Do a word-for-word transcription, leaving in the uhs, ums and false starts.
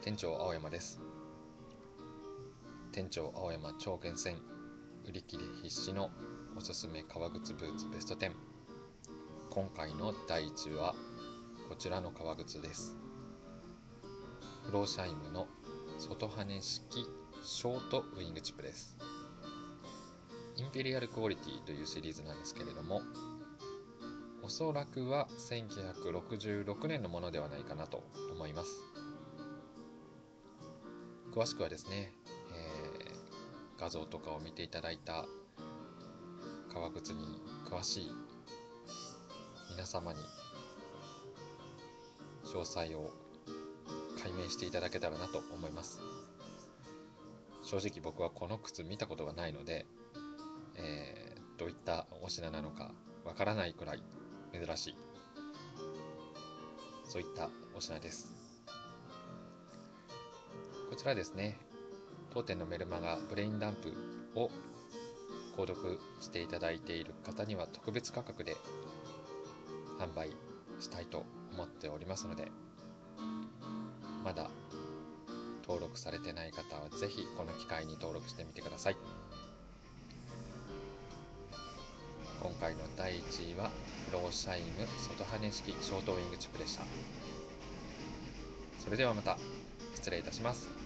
店長青山です。店長青山超厳選、売り切れ必至のおすすめ革靴ブーツベストじゅう。今回のだいいちいはこちらの革靴です。フローシャイムの外跳ね式ショートウィングチップです。インペリアルクオリティというシリーズなんですけれども、おそらくはせんきゅうひゃくろくじゅうろくねんのものではないかなと思います。詳しくはですね、えー画像とかを見ていただいた革靴に詳しい皆様に詳細を解明していただけたらなと思います。正直僕はこの靴見たことがないので、えー、どういったお品なのかわからないくらい珍しい、そういったお品です。こちらですね、当店のメルマガブレインダンプを購読していただいている方には特別価格で販売したいと思っておりますので、まだ登録されてない方はぜひこの機会に登録してみてください。今回のだいいちいはフローシャイム外跳ね式ショートウィングチップでした。それではまた失礼いたします。